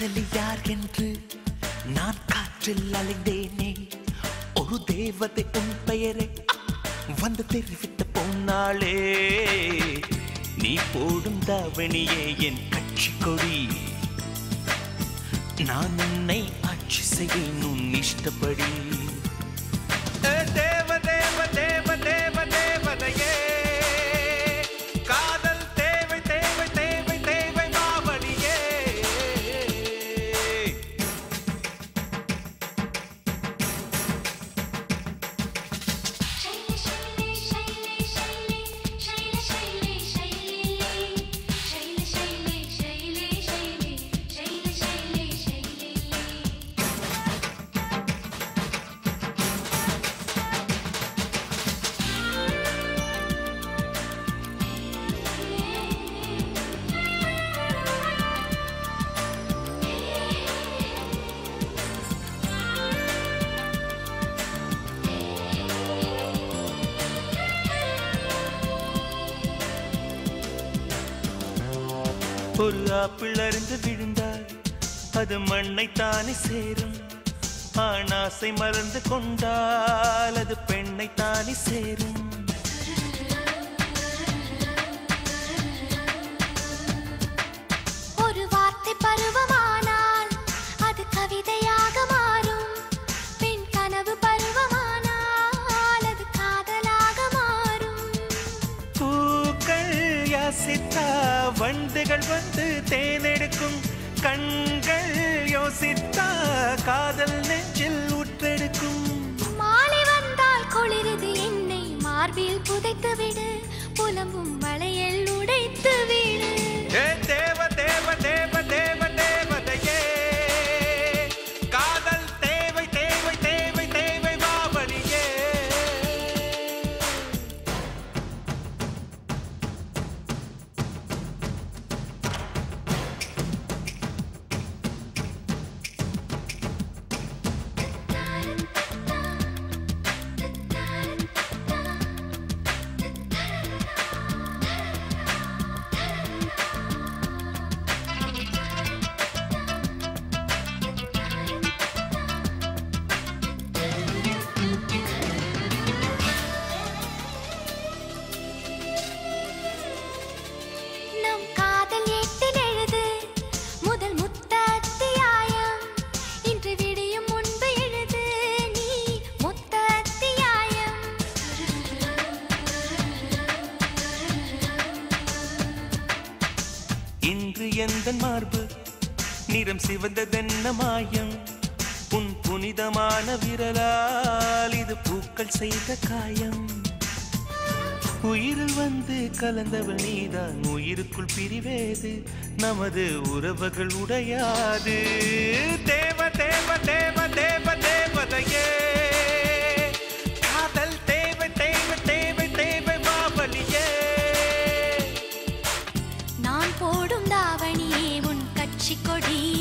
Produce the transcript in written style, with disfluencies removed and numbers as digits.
காதலி யார் என்று நான் காற்றில் அலைந்தேனே. ஒரு தேவதை உன் பெயரை வந்து தெரிவித்த போனாளே. நீ போடும் தாவணியே என் கட்சி கொடி. நான் உன்னை ஆட்சி செய்வேன் உன் இஷ்டப்படி. தேவ தேவ தேவ தேவ தேவதையே, காதல் தேவை தேவை தேவை தேவை மாவடியே. ஒரு ஆப்பிள் அருந்து விழுந்தால் அது மண்ணைத்தானே சேரும். ஆணாசை மறந்து கொண்டால் அது பெண்ணைத்தானே சேரும். ஒரு வார்த்தை பருவமானால் அது கவிதையாக மாறும். பெண் கனவு பருவமானால் அது காதலாக மாறும். பூக்கள் யாசித்தா வண்டுகள் வந்து தேனெடுக்கும். கண்கள் யோசித்தா காதல் நெஞ்சில் ஊற்றெடுக்கும். மாலை வந்தால் குளிருது என்னை மார்பில் புதைத்து விடு. புலம்பும் வளையல் உடைத்து விடு. தேவ தேவ தேவ தேவ தேவதையே, காதல் தேவை தேவை தேவை தேவை மாவடியே. இன்று எந்தன் மார்பு நிறம் சிவந்ததென்ன மாயம். உன் புனிதமான விரலால் இது பூக்கள் செய்த காயம். உயிரில் வந்து கலந்தவள் நீதான், உயிருக்குள் பிரிவேது நமது உறவுகள் உடையாது. தேவ தேவ தேவ தேவ தேவதையே, காதல் தேவை தேவை தேவை தேவை மாவலியே. நான் போடும் தாவணியே உன் கட்சி கொடி.